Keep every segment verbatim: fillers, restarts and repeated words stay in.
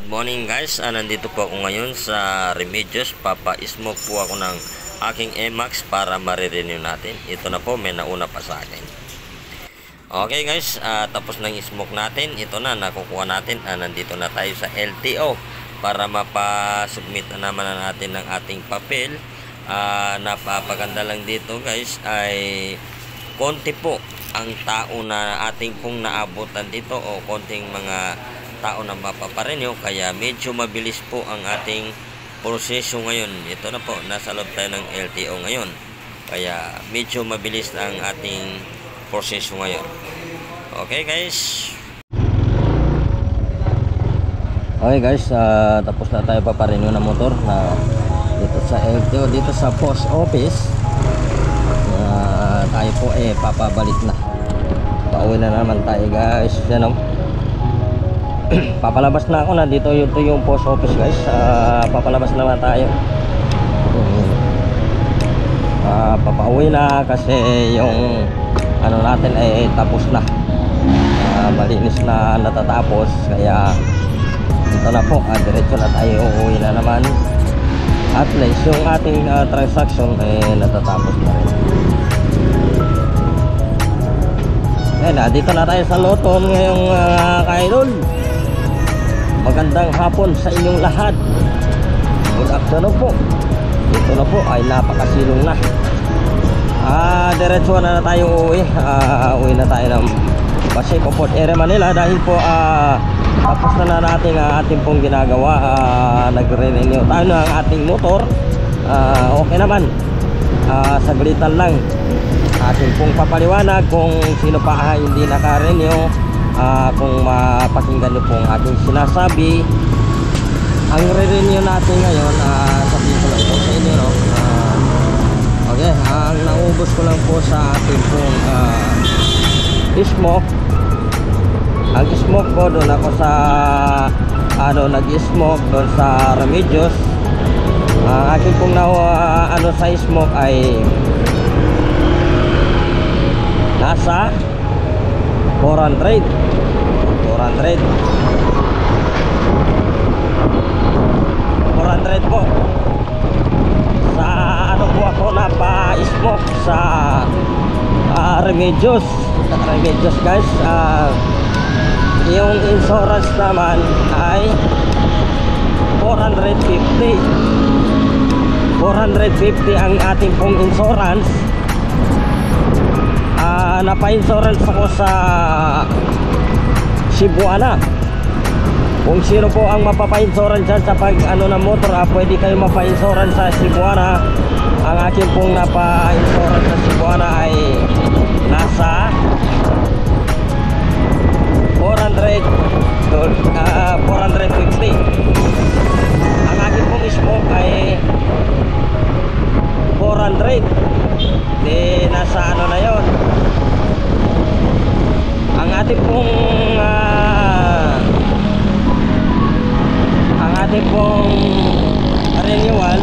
good morning guys. Ah, nandito po ako ngayon sa Remedios. Papa-smoke po ako ng aking Emax para marirenew natin. Ito na po, may nauna pa sa akin. Okay guys, ah, tapos nang smoke natin. Ito na, nakukuha natin. Ah, nandito na tayo sa L T O para mapasubmit na naman na natin ng ating papel. Ah, napapaganda lang dito guys ay konti po ang tao na ating pong naabutan dito o konting mga tao na mapaparenew, kaya medyo mabilis po ang ating proseso ngayon. Ito na po, nasa loob tayo ng L T O ngayon, kaya medyo mabilis ang ating proseso ngayon. Okay guys, okay guys, uh, tapos na tayo paparenew ng motor na dito sa L T O, dito sa post office. Uh, tayo po eh papabalik na, pauwi na naman tayo guys. Yan o, papalabas na ako na dito. Ito yung post office guys. Uh, papalabas naman tayo. Uh, papauwi na kasi yung ano natin ay tapos na. Uh, malinis na natatapos, kaya ito na po. Uh, diretso na tayo. Uuwi na naman. At least yung ating uh, transaction ay natatapos na rin. Ayan, uh, dito na tayo sa Loton ngayong uh, kaidol. Magandang hapon sa inyong lahat. Good afternoon po. Ito na po ay napakasilong na. Ah, diretso na na tayo uwi. Ah, uwi na tayo ng Pasay Popot Area Manila dahil po ah, tapos na na natin ang ating pong ginagawa. Ah, nagre-renew tayo ng ating motor. Ah, okay naman. Ah, saglitan lang. Ating pong papaliwanag kung sino pa ah, hindi naka-renew. Uh, kung mapakinggan nyo pong aking sinasabi, ang re-renew natin ngayon, uh, sabihin ko lang ito sa inyo, no? uh, okay, ang naubos ko lang po sa ating pong uh, smoke. Ang smoke ko doon ako sa ano, nag-smoke doon sa Remedios. Ang uh, aking pong na, uh, ano sa smoke ay nasa four hundred four hundred four hundred po. Sa ano po ako napa-smoke sa uh, Remedios Remedios guys. Uh, yung insurance naman ay four hundred fifty four hundred fifty ang ating pong insurance. Uh, napa-insurance ako sa Cebuana. Kung sino po ang mapapa-insurance dyan sa pag ano ng motor, ah, pwede kayo mapa-insurance sa Cebuana. Ang akin pong napa-insurance sa Cebuana ay nasa four hundred uh, four hundred fifty. Ang akin pong smoke ay four hundred. Di nasa ano na yon. Ang ating pong uh, ang ating pong renewal,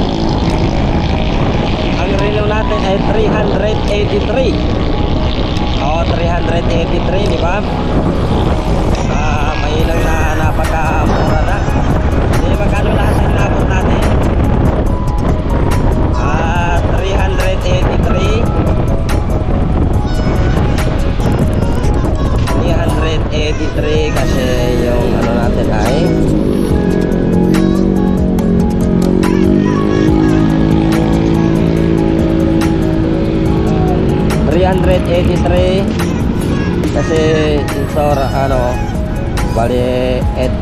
ang renew natin ay three hundred eighty-three. O, three hundred eighty-three, di ba? Uh, mainang na napaka-mura na. Hindi, magkano lahat ang nabot natin? Uh, three hundred eighty-three three hundred eighty-three kasi yung ano natin ay three hundred eighty-three kasi insur ano bali eight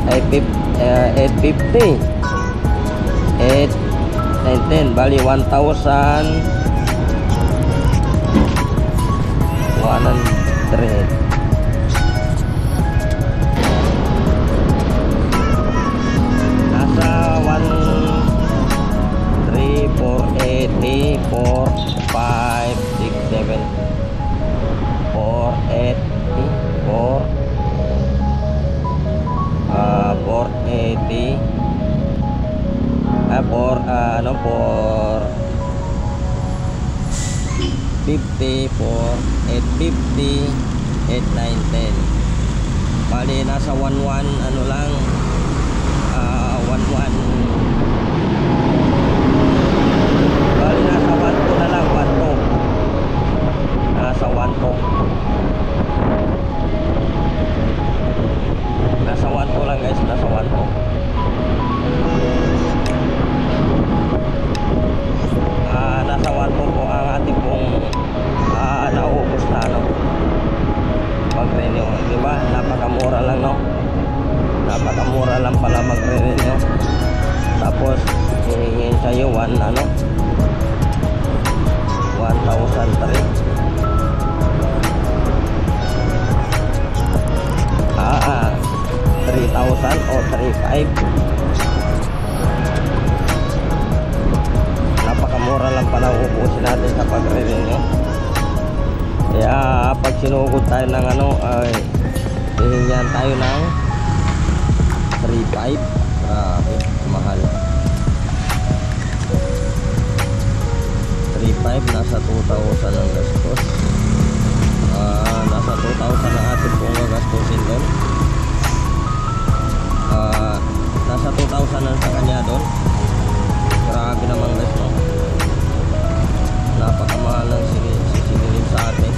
fifty eight nine ten bali one thousand one hundred. Four eighty, four, five, six, seven, four eighty, four, uh, four eighty, ah, four, uh, ano, four fifty, four, eight fifty, eight, nine, ten. Bali nasa one one ano lang napakamura lang pala magre-renew. Tapos hihingin sa'yo one ano one thousand three. Ah, ah three thousand o three five. Napakamura lang pala uubusin natin sa pagre-renew. Kaya pag sinugod tayo ng ano ay hihingihan tayo ng three five. Grabe, mahal. three five, nasa two thousand ang gastos. Uh, nasa two thousand ang atin pong gastusin doon. Uh, nasa two thousand ang sa kanya doon. Grabe naman guys, no? Napakamahal ng sisilin sa atin.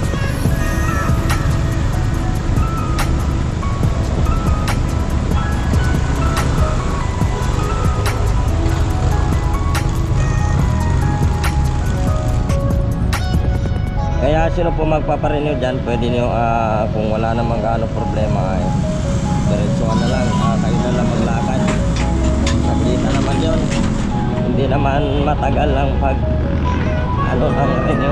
Kaya sino po magpaparenew dyan, pwede nyo uh, kung wala namang gaano problema ay diretsuhan na lang, uh, kayo na lang maglakad. Sablita naman yun, hindi naman matagal lang pag ano lang renew.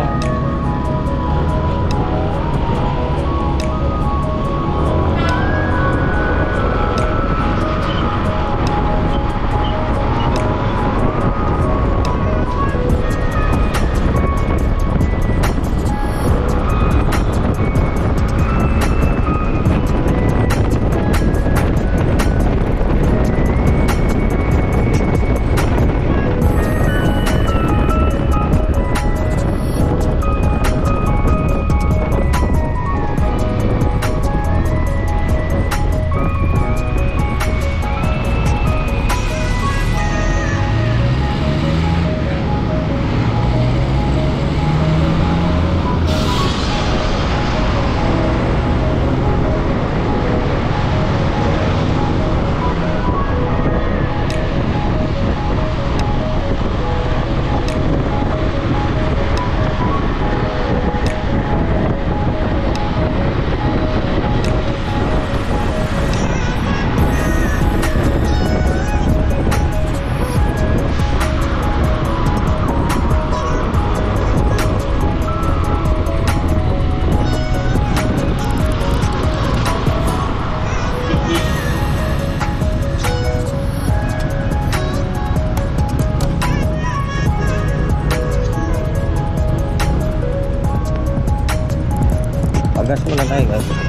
Gas muna tayo guys.